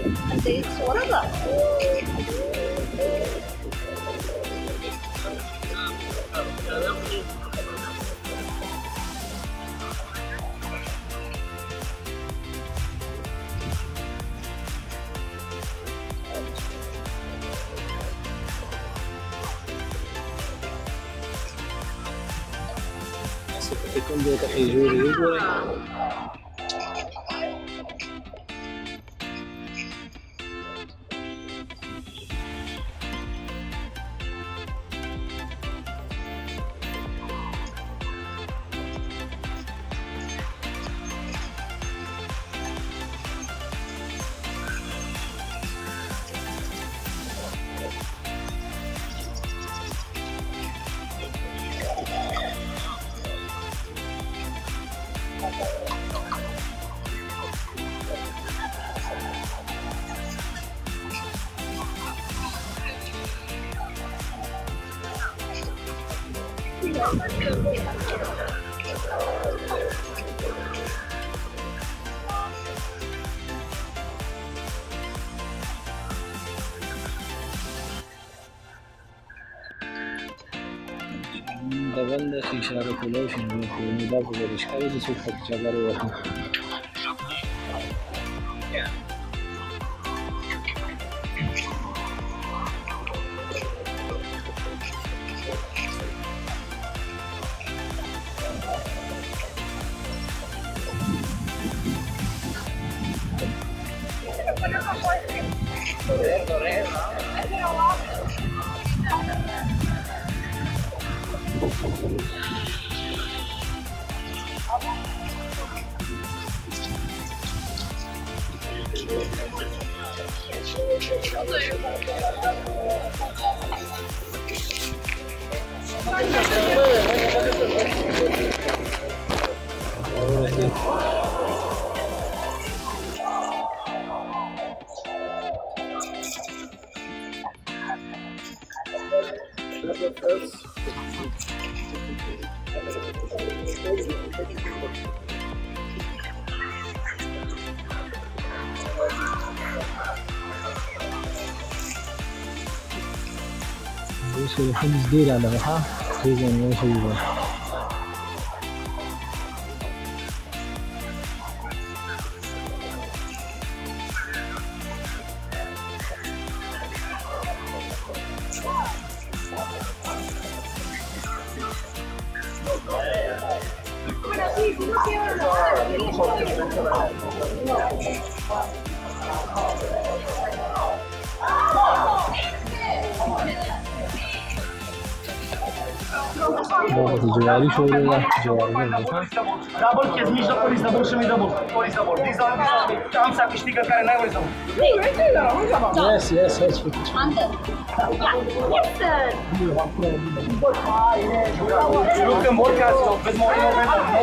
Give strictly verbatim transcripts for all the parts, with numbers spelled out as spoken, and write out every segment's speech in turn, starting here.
De sonra da. کوم ځای ته جوړې وګورئ د بل د اشاره کولای شي نو دا به د ښکاري د څوک په چابره وته Eso es un día la verdad, sí que no es igual. جواری شده یا جواری نمیشه دابل که میشه پلیس دابل شمی دابل پلیس دابل دیزا tam să câștigă care n-ai voie să mă. Yes, yes, yes. Unde? Yes. Nu că mor ca să vezi mor nu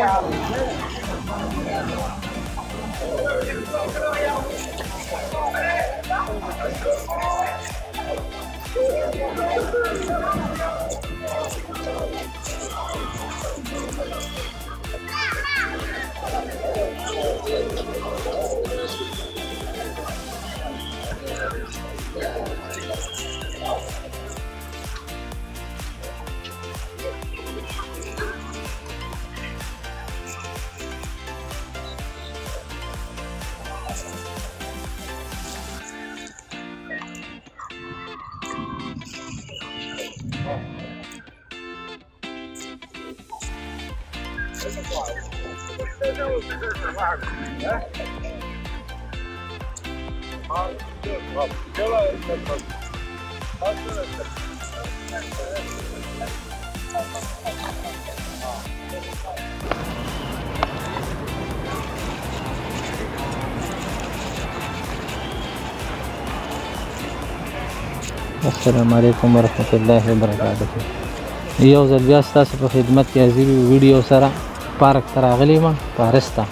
السلام علیکم ورحمۃ اللہ وبرکاتہ. یو ځل بیا ستاسو په خدمت کې حاضر ویډیو سره پارک ته راغلی یم پارسته.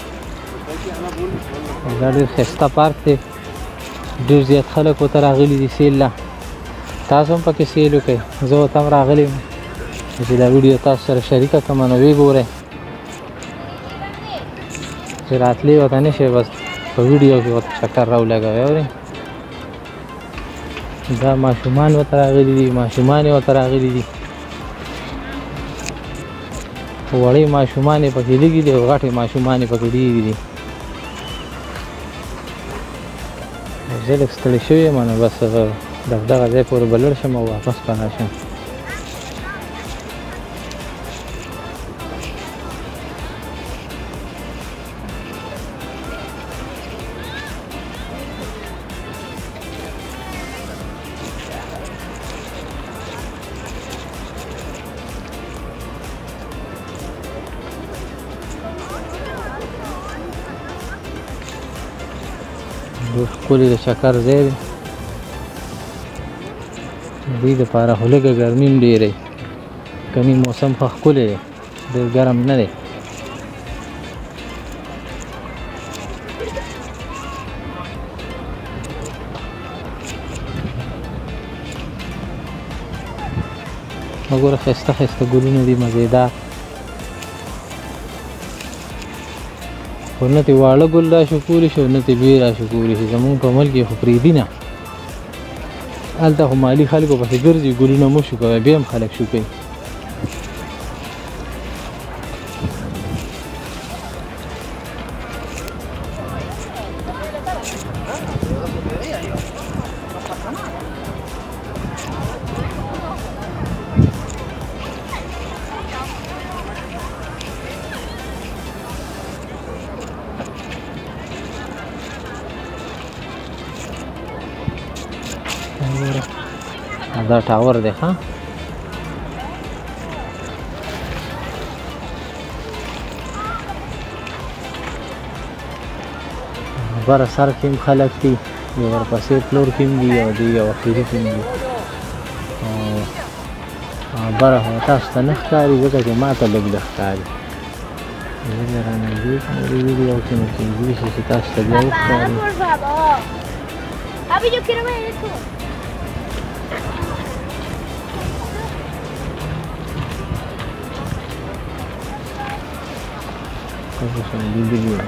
دا ډېر ښایسته پارک دی، ډېر زیات خلک ورته راغلي دي سیل له. تاسو هم پکې سیل وکړئ، زه ورته هم راغلی یم چې دا ویډیو تاسو سره شریکه کړم نو ویې ګورئ چې راتللی ورته نه شئ، بس په ویډیو کې ورته چکر راولګوئ. اورئ دا ماشومان ورته راغلي دي ماشومان یې ورته راغلي دي وړې ماشومان یې پکې لږې دي او غټې ماشومان یې پکې ډېرې دي زه لږ ستړی شوی یم نو بس دغه ځای پورې به لړ شم او واپس به راشم ډېر ښکلي د چکر ځای دی د دې دپاره خو لږه ګرمي هم ډېره وي کني موسم ښه ښکلی دی ډېر ګرم نه دی وګوره ښایسته ښایسته ګلونه دي مزېدار خو نه ترې واړه ګل راشو کولی شي او نه ترې لوی راشو کولی شي زمونږ په ملک یې خو پرېږدي نه هلته خو مالي خلکو پسې ګرځي ګلونه مه شو کوئ بیا هم خلک شو کوي دا ټاور دی ښه بره سر کې هم خلک دي یو ورپسې فلور کې هم دي او د یو اخري کې هم دي او بره خو تاسو ته نه ښکاري ځکه چې ما ته لږ لږ ښکاري زه بیا رانږدې کوم دې ویډیو کې نو کېدلی شي چې تاسو ته بیا وښکاري Papi, yo quiero ver esto. Cosas son bien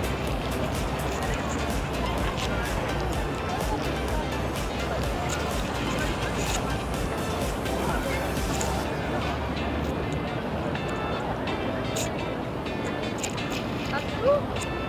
Aku